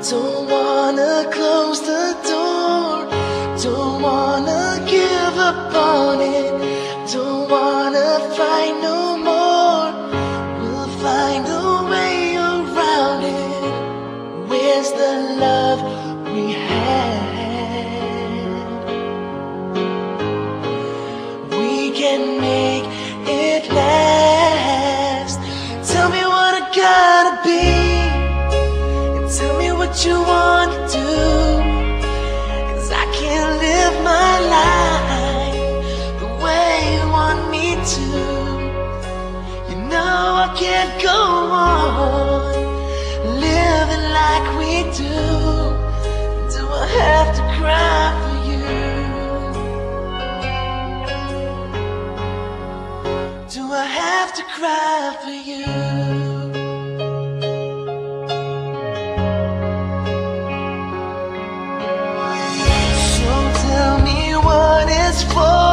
Don't wanna close the door, don't wanna give up on it, don't wanna fight no more. We'll find a way around it. Where's the love we had? We can make it last. Tell me what I gotta be, tell me what you wanna do, 'cause I can't live my life the way you want me to. You know I can't go on living like we do. Do I have to cry for you? Do I have to cry for you? Tell me what it's for.